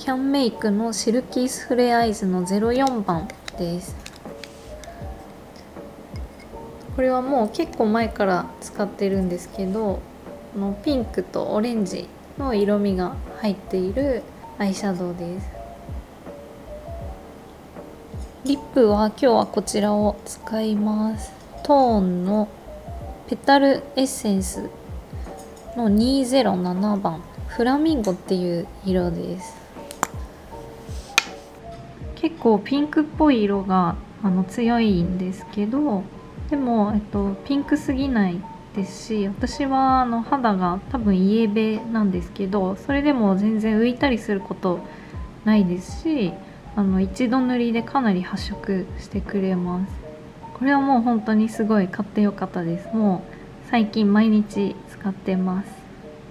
キャンメイクのシルキースフレアイズの04番です。これはもう結構前から使ってるんですけど、このピンクとオレンジの色味が入っているアイシャドウです。リップは今日はこちらを使います。トーンのペタルエッセンスの207番フラミンゴっていう色です。結構ピンクっぽい色が強いんですけど、でも、ピンクすぎないですし、私は肌が多分イエベなんですけど、それでも全然浮いたりすることないですし、一度塗りでかなり発色してくれます。これはもう本当にすごい買ってよかったです。もう最近毎日使ってます。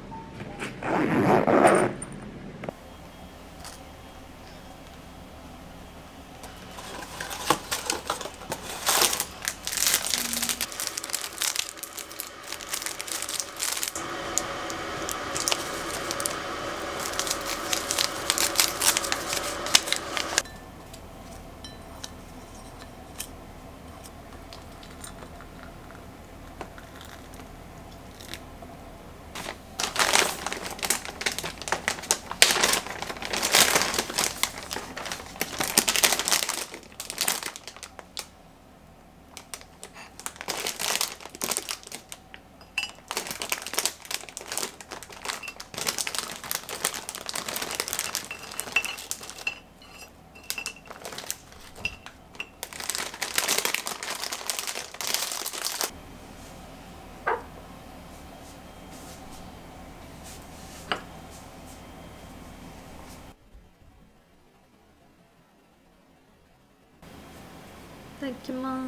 いただきます。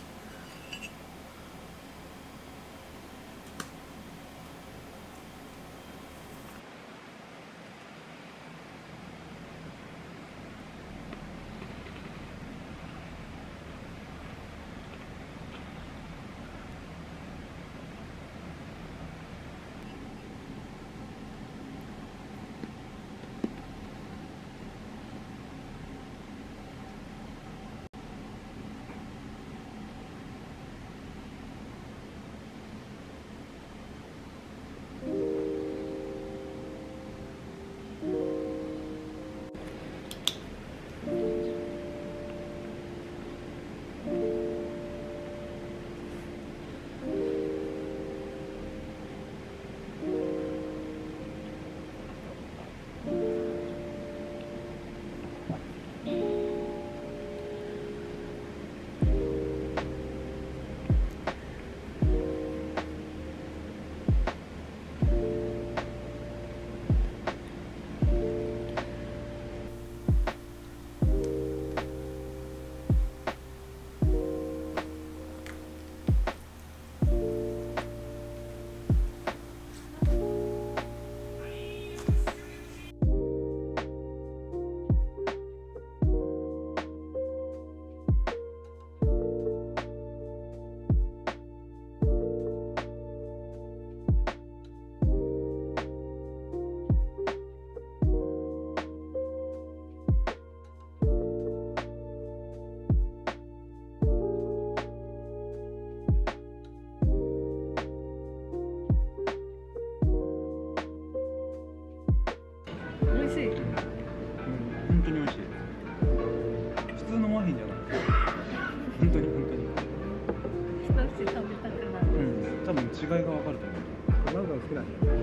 本当に美味しい。普通のマフィンじゃなくて、本当に一口食べたくなる。 多分違いが分かると思う。卵が好きなんだよ。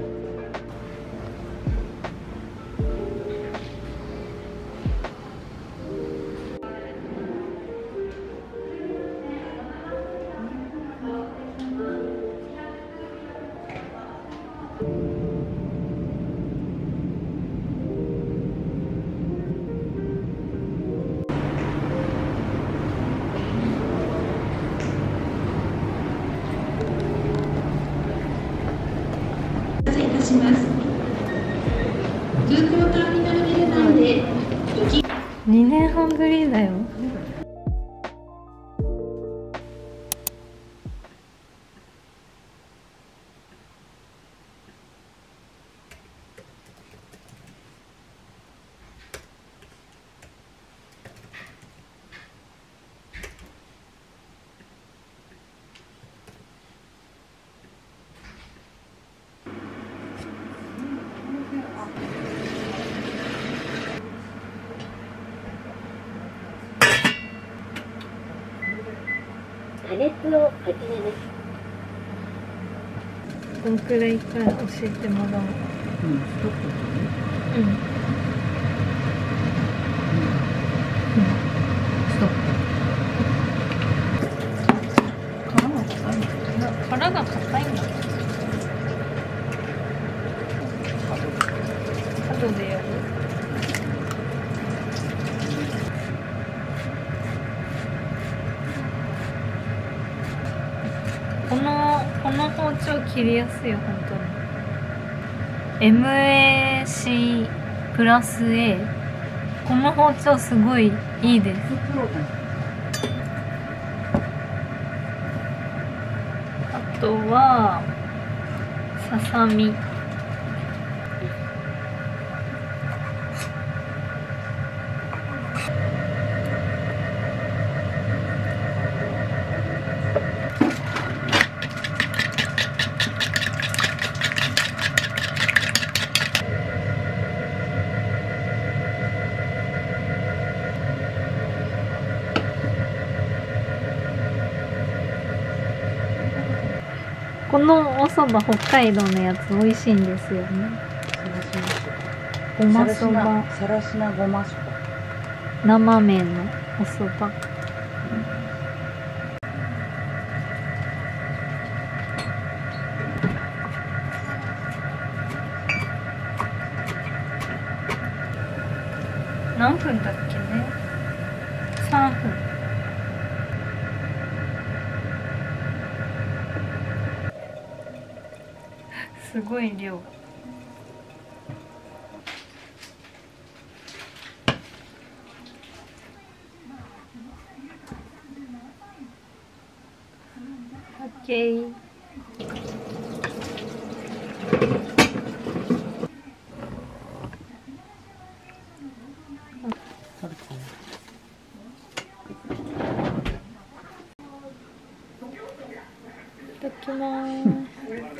ま加熱を始めます。 どんくらいから教えてもらおう。 うん、ストップだね。 うん。 ストップ。 殻が硬いんだ。殻が硬いんだ。後でやる。この包丁切りやすいよ、本当に。MAC プラス A。この包丁すごいいいです。あとはささみ。このお蕎麦北海道のやつ美味しいんですよね。ごまそば。 さらしなごまそば。 生麺のお蕎麦。何分だっけね。3分。すごい量。オッケー。いただきます。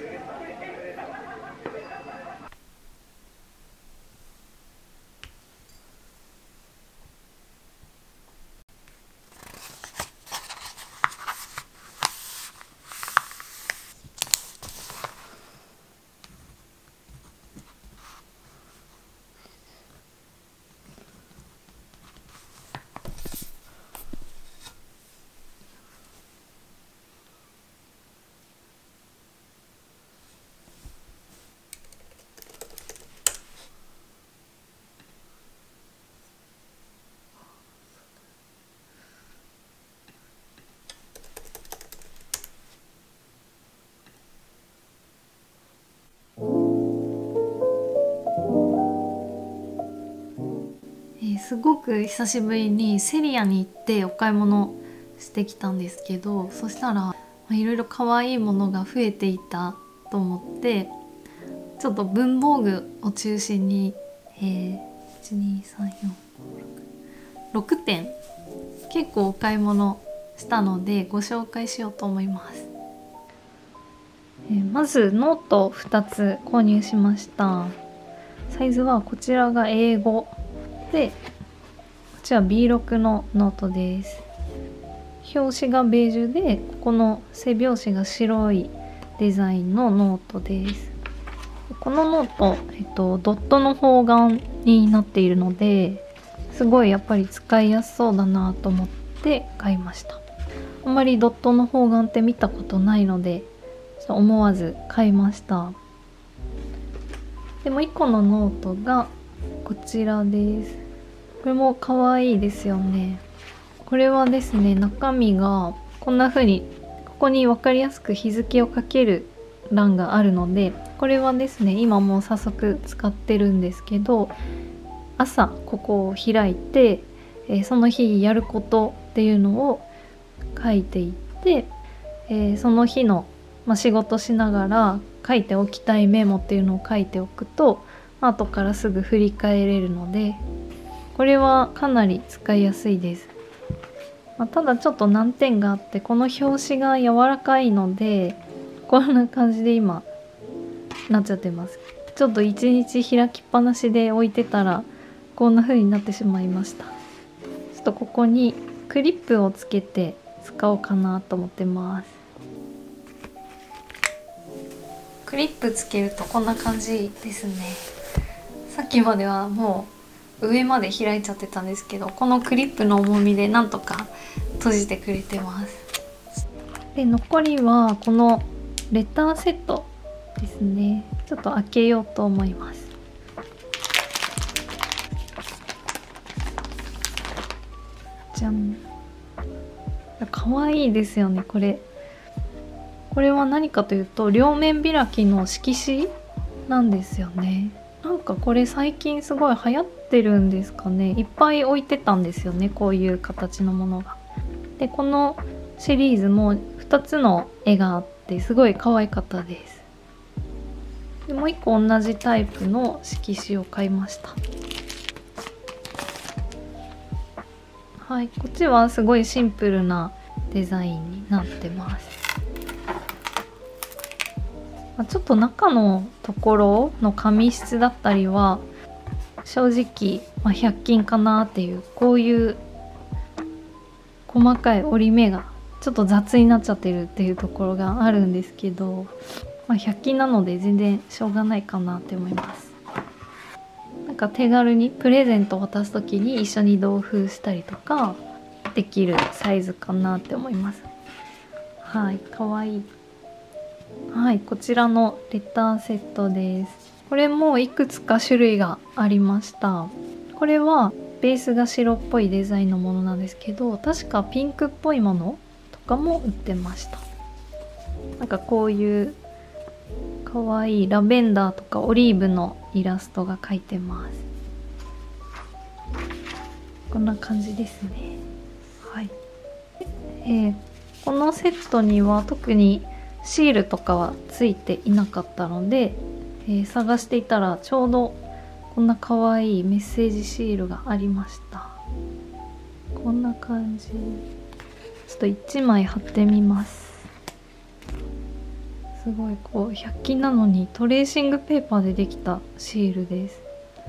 すごく久しぶりにセリアに行ってお買い物してきたんですけど、そしたらいろいろ可愛いものが増えていたと思って、ちょっと文房具を中心に、6点結構お買い物したのでご紹介しようと思います。まずノート2つ購入しました。サイズはこちらが英語で、こちら B6 のノートです。表紙がベージュで、ここの背表紙が白いデザインのノートです。このノート、ドットの方眼になっているので、すごいやっぱり使いやすそうだなと思って買いました。あんまりドットの方眼って見たことないので、思わず買いました。でもう1個のノートがこちらです。これも可愛いですよね。これはですね、中身がこんな風にここに分かりやすく日付を書ける欄があるので、これはですね、今もう早速使ってるんですけど、朝ここを開いて、その日やることっていうのを書いていって、その日の、仕事しながら書いておきたいメモっていうのを書いておくと、後からすぐ振り返れるので、これはかなり使いやすいです。ただちょっと難点があって、この表紙が柔らかいので、こんな感じで今なっちゃってます。ちょっと一日開きっぱなしで置いてたらこんな風になってしまいました。ちょっとここにクリップをつけて使おうかなと思ってます。クリップつけるとこんな感じですね。さっきまではもう上まで開いちゃってたんですけど、このクリップの重みでなんとか閉じてくれてます。で残りはこのレターセットですね。ちょっと開けようと思います。じゃん。かわいいですよねこれ。これは何かというと両面開きの色紙なんですよね。なんかこれ最近すごい流行ってるんですかね。いっぱい置いてたんですよね、こういう形のものが。でこのシリーズも2つの絵があってすごい可愛かったです。でもう1個同じタイプの色紙を買いました。はい、こっちはすごいシンプルなデザインになってます。ちょっと中のところの紙質だったりは正直、100均かなっていう、こういう細かい折り目がちょっと雑になっちゃってるっていうところがあるんですけど、100均なので全然しょうがないかなって思います。なんか手軽にプレゼントを渡す時に一緒に同封したりとかできるサイズかなって思います。はい、かわいい。はい、こちらのレターセットです。これもいくつか種類がありました。これはベースが白っぽいデザインのものなんですけど、確かピンクっぽいものとかも売ってました。なんかこういうかわいいラベンダーとかオリーブのイラストが描いてます。こんな感じですね。はい。このセットには特にシールとかはついていなかったので、探していたらちょうどこんなかわいいメッセージシールがありました。こんな感じ。ちょっと1枚貼ってみます。すごいこう100均なのにトレーシングペーパーでできたシールです。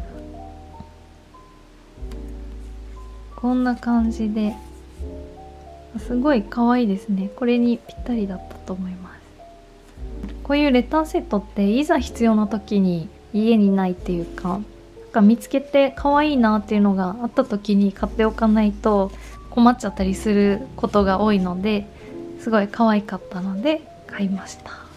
こんな感じですごい可愛いですね。これにぴったりだったと思います。こういうレターセットっていざ必要な時に家にないっていうか、なんか見つけて可愛いなっていうのがあった時に買っておかないと困っちゃったりすることが多いので、すごい可愛かったので買いました。